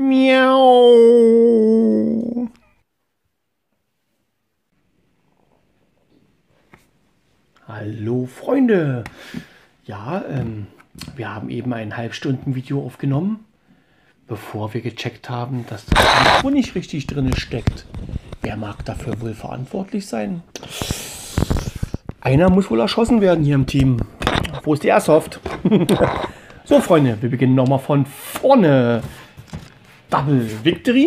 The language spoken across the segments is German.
Miau. Hallo Freunde. Ja, wir haben eben ein Halbstunden-Video aufgenommen, bevor wir gecheckt haben, dass das Mikro nicht richtig drin steckt. Wer mag dafür wohl verantwortlich sein? Einer muss wohl erschossen werden hier im Team. Wo ist die Airsoft? So Freunde, wir beginnen nochmal von vorne. Double Victory.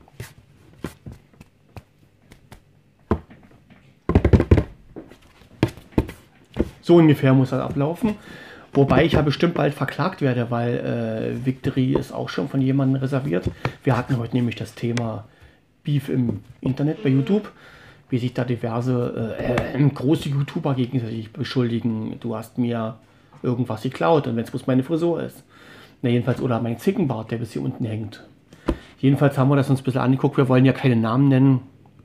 So ungefähr muss das ablaufen. Wobei ich ja bestimmt bald verklagt werde, weil Victory ist auch schon von jemandem reserviert. Wir hatten heute nämlich das Thema Beef im Internet bei YouTube, wie sich da diverse große YouTuber gegenseitig beschuldigen, du hast mir irgendwas geklaut und wenn es bloß meine Frisur ist. Na jedenfalls, oder mein Zickenbart, der bis hier unten hängt. Jedenfalls haben wir das uns ein bisschen angeguckt, wir wollen ja keine Namen nennen.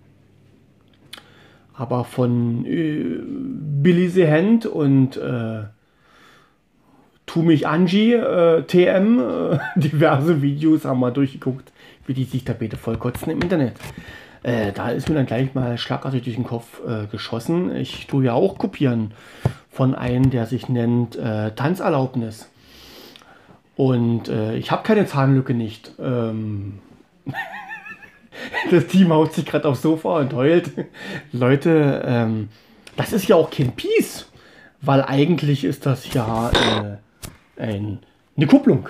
Aber von Billy the Hand und Tu mich Angie, TM, diverse Videos haben wir durchgeguckt, wie die sich da bitte vollkotzen im Internet. Da ist mir dann gleich mal schlagartig durch den Kopf geschossen. Ich tue ja auch kopieren von einem, der sich nennt Tanzerlaubnis. Und ich habe keine Zahnlücke nicht. Das Team haut sich gerade aufs Sofa und heult. Leute, das ist ja auch kein Peace, weil eigentlich ist das ja eine Kupplung.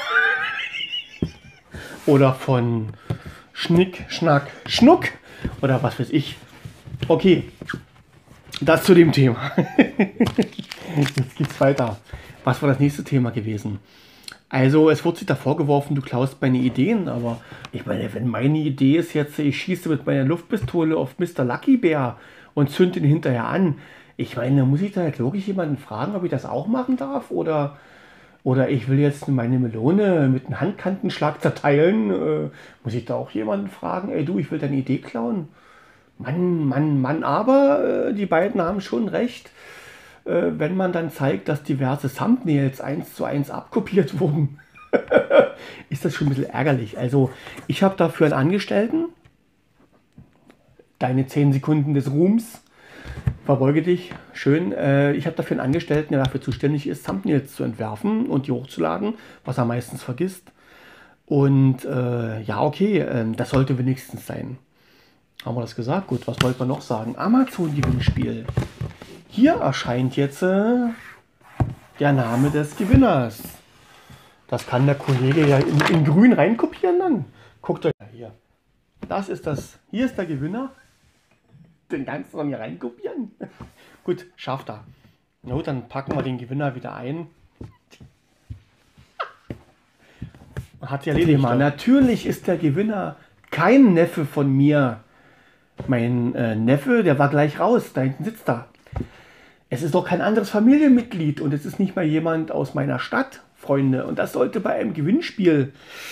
Oder von Schnick, Schnack, Schnuck oder was weiß ich. Okay, das zu dem Thema. Jetzt geht's weiter. Was war das nächste Thema gewesen? Also es wurde sich da vorgeworfen, du klaust meine Ideen, aber ich meine, wenn meine Idee ist jetzt, ich schieße mit meiner Luftpistole auf Mr. Lucky Bear und zünde ihn hinterher an. Ich meine, muss ich da jetzt logisch jemanden fragen, ob ich das auch machen darf? Oder ich will jetzt meine Melone mit einem Handkantenschlag zerteilen. Muss ich da auch jemanden fragen? Ey du, ich will deine Idee klauen. Mann, aber die beiden haben schon recht. Wenn man dann zeigt, dass diverse Thumbnails 1:1 abkopiert wurden, ist das schon ein bisschen ärgerlich. Also ich habe dafür einen Angestellten, deine 10 Sekunden des Ruhms, verbeuge dich, schön. Ich habe dafür einen Angestellten, der dafür zuständig ist, Thumbnails zu entwerfen und die hochzuladen, was er meistens vergisst. Und ja, okay, das sollte wenigstens sein. Haben wir das gesagt? Gut, was wollte man noch sagen? Amazon-Gewinnspiel. Hier erscheint jetzt der Name des Gewinners. Das kann der Kollege ja in grün reinkopieren dann. Guckt euch hier. Das ist das. Hier ist der Gewinner. Den kannst du dann hier reinkopieren. Gut, schafft er. Na gut, dann packen wir den Gewinner wieder ein. Hat ja erledigt mal. Natürlich ist der Gewinner kein Neffe von mir. Mein Neffe, der war gleich raus. Da hinten sitzt er. Es ist doch kein anderes Familienmitglied und es ist nicht mal jemand aus meiner Stadt, Freunde. Und das sollte bei einem Gewinnspiel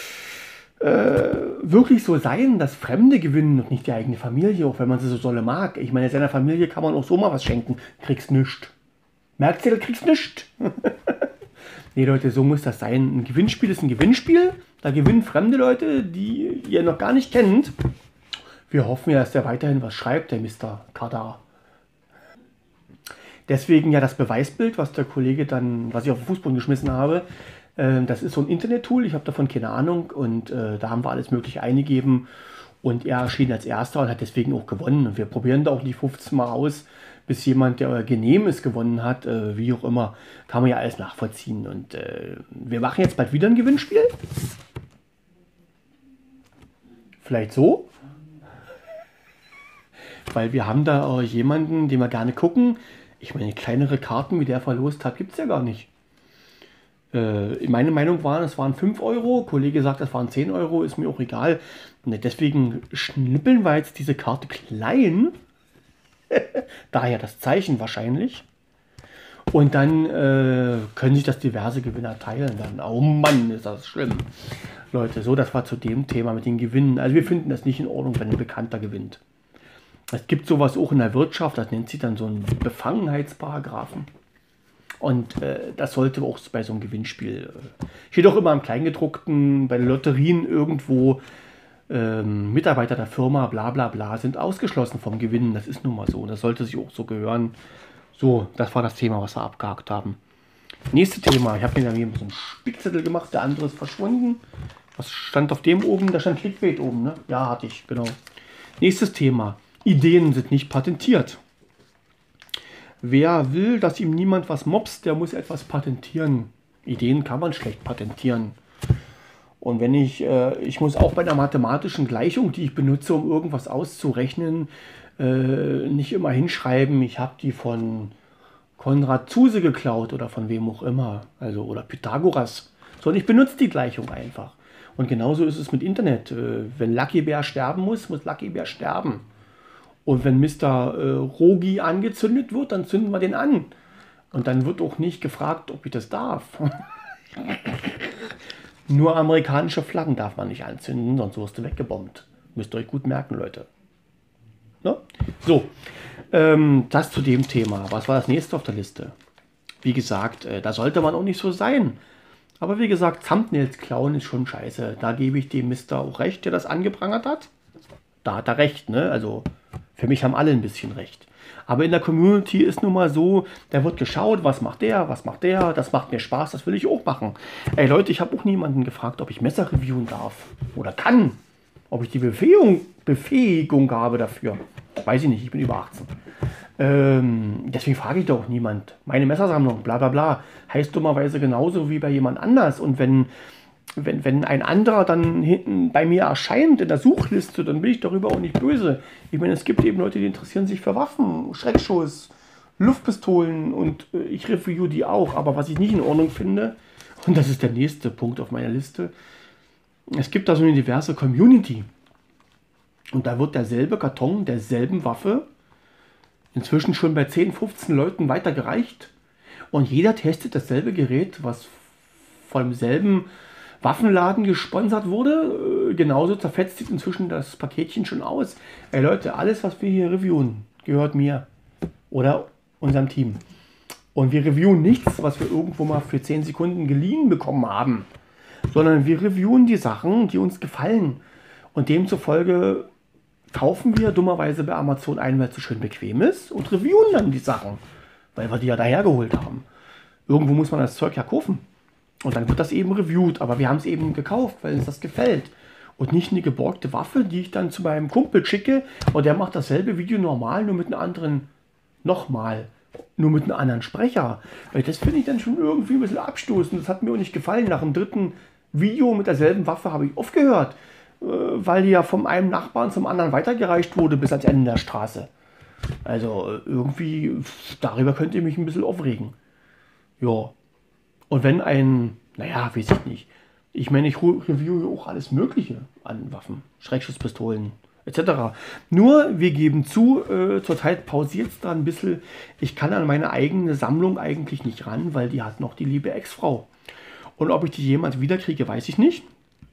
wirklich so sein, dass Fremde gewinnen und nicht die eigene Familie, auch wenn man sie so dolle mag. Ich meine, seiner Familie kann man auch so mal was schenken. Kriegst nichts. Merkst du, du kriegst nichts. Nee, Leute, so muss das sein. Ein Gewinnspiel ist ein Gewinnspiel. Da gewinnen fremde Leute, die ihr noch gar nicht kennt. Wir hoffen ja, dass der weiterhin was schreibt, der Mr. Kadar. Deswegen ja das Beweisbild, was der Kollege dann, was ich auf den Fußboden geschmissen habe, das ist so ein Internet-Tool, ich habe davon keine Ahnung und da haben wir alles mögliche eingegeben und er erschien als Erster und hat deswegen auch gewonnen. Und wir probieren da auch die 15 Mal aus, bis jemand, der genehm ist, gewonnen hat, wie auch immer, kann man ja alles nachvollziehen. Und wir machen jetzt bald wieder ein Gewinnspiel. Vielleicht so. Weil wir haben da jemanden, den wir gerne gucken. Ich meine, kleinere Karten, wie der verlost hat, gibt es ja gar nicht. Meine Meinung war, es waren 5 Euro. Kollege sagt, es waren 10 Euro, ist mir auch egal. Und deswegen schnippeln wir jetzt diese Karte klein. Daher das Zeichen wahrscheinlich. Und dann können sich das diverse Gewinner teilen. Dann, oh Mann, ist das schlimm. Leute, so, das war zu dem Thema mit den Gewinnen. Also wir finden das nicht in Ordnung, wenn ein Bekannter gewinnt. Es gibt sowas auch in der Wirtschaft, das nennt sich dann so einen Befangenheitsparagraphen. Und das sollte auch bei so einem Gewinnspiel, steht auch immer im Kleingedruckten, bei den Lotterien irgendwo, Mitarbeiter der Firma, bla bla bla, sind ausgeschlossen vom Gewinnen. Das ist nun mal so. Das sollte sich auch so gehören. So, das war das Thema, was wir abgehakt haben. Nächstes Thema. Ich habe mir da hier so einen Spickzettel gemacht, der andere ist verschwunden. Was stand auf dem oben? Da stand Clickbait oben, ne? Ja, hatte ich, genau. Nächstes Thema. Ideen sind nicht patentiert. Wer will, dass ihm niemand was mobst, der muss etwas patentieren. Ideen kann man schlecht patentieren. Und wenn ich muss auch bei einer mathematischen Gleichung, die ich benutze, um irgendwas auszurechnen, nicht immer hinschreiben, ich habe die von Konrad Zuse geklaut oder von wem auch immer, also oder Pythagoras, sondern ich benutze die Gleichung einfach. Und genauso ist es mit Internet. Wenn Lucky Bear sterben muss, muss Lucky Bear sterben. Und wenn Mr. Rogi angezündet wird, dann zünden wir den an. Und dann wird auch nicht gefragt, ob ich das darf. Nur amerikanische Flaggen darf man nicht anzünden, sonst wirst du weggebombt. Müsst ihr euch gut merken, Leute. Ne? So, das zu dem Thema. Was war das nächste auf der Liste? Wie gesagt, da sollte man auch nicht so sein. Aber wie gesagt, Thumbnails klauen ist schon scheiße. Da gebe ich dem Mister auch recht, der das angeprangert hat. Da hat er recht, ne? Also für mich haben alle ein bisschen recht. Aber in der Community ist nun mal so, da wird geschaut, was macht der, das macht mir Spaß, das will ich auch machen. Ey Leute, ich habe auch niemanden gefragt, ob ich Messer reviewen darf oder kann. Ob ich die Befähigung habe dafür. Weiß ich nicht, ich bin über 18. Deswegen frage ich doch niemand. Meine Messersammlung, bla bla bla, heißt dummerweise genauso wie bei jemand anders. Und wenn ein anderer dann hinten bei mir erscheint in der Suchliste, dann bin ich darüber auch nicht böse. Ich meine, es gibt eben Leute, die interessieren sich für Waffen, Schreckschuss, Luftpistolen und ich review die auch. Aber was ich nicht in Ordnung finde, und das ist der nächste Punkt auf meiner Liste, es gibt da so eine diverse Community. Und da wird derselbe Karton derselben Waffe inzwischen schon bei 10, 15 Leuten weitergereicht. Und jeder testet dasselbe Gerät, was von demselben Waffenladen gesponsert wurde. Genauso zerfetzt sieht inzwischen das Paketchen schon aus. Ey Leute, alles was wir hier reviewen, gehört mir oder unserem Team. Und wir reviewen nichts, was wir irgendwo mal für 10 Sekunden geliehen bekommen haben. Sondern wir reviewen die Sachen, die uns gefallen. Und demzufolge kaufen wir dummerweise bei Amazon ein, weil es so schön bequem ist und reviewen dann die Sachen, weil wir die ja dahergeholt haben. Irgendwo muss man das Zeug ja kaufen. Und dann wird das eben reviewt, aber wir haben es eben gekauft, weil uns das gefällt. Und nicht eine geborgte Waffe, die ich dann zu meinem Kumpel schicke und der macht dasselbe Video normal, nur mit einem anderen, nur mit einem anderen Sprecher. Weil das finde ich dann schon irgendwie ein bisschen abstoßend. Das hat mir auch nicht gefallen. Nach dem dritten Video mit derselben Waffe habe ich aufgehört, weil die ja von einem Nachbarn zum anderen weitergereicht wurde bis ans Ende der Straße. Also irgendwie, darüber könnt ihr mich ein bisschen aufregen. Ja. Und wenn naja, weiß ich nicht. Ich meine, ich reviewe auch alles Mögliche an Waffen, Schreckschusspistolen etc. Nur, wir geben zu, zurzeit pausiert es da ein bisschen. Ich kann an meine eigene Sammlung eigentlich nicht ran, weil die hat noch die liebe Ex-Frau. Und ob ich die jemals wiederkriege, weiß ich nicht.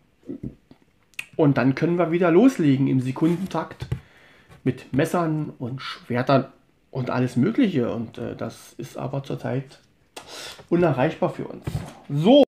Und dann können wir wieder loslegen im Sekundentakt mit Messern und Schwertern und alles Mögliche. Und das ist aber zurzeit unerreichbar für uns. So.